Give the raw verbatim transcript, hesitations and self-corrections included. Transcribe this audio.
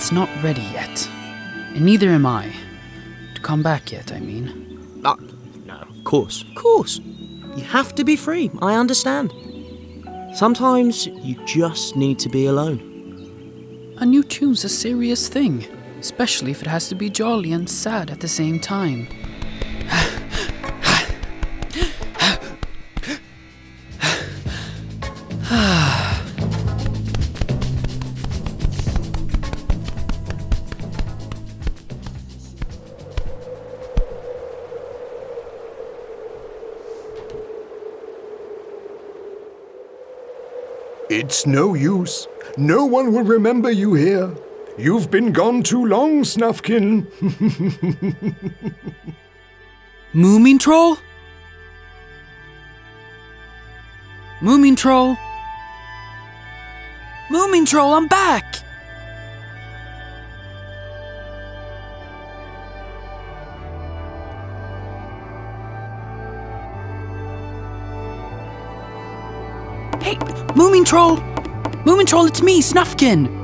It's not ready yet. And neither am I. To come back yet, I mean. Uh, no, of course, of course. You have to be free, I understand. Sometimes you just need to be alone. A new tune's a serious thing, especially if it has to be jolly and sad at the same time. It's no use. No one will remember you here. You've been gone too long, Snufkin. Moomintroll? Moomintroll? Moomintroll, I'm back! Hey, Moomintroll! Moomintroll, it's me, Snufkin!